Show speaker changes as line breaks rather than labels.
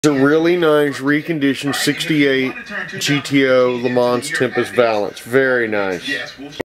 It's a really nice reconditioned 68 GTO Le Mans Valance. Very nice.